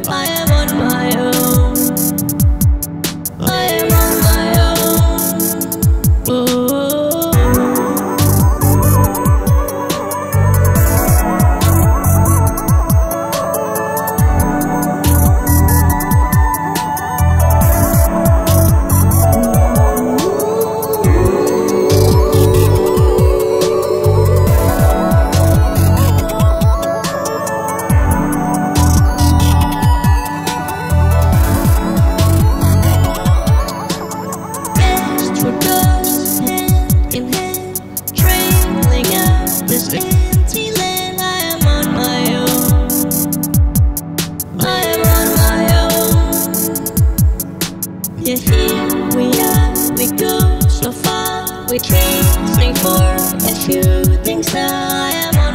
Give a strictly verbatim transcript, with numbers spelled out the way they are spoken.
I am on my own. I am on my own. Oh. This empty land, I am on my own. I am on my own. Yeah, here we are, we go so far. We can't sing for a few things now. I am on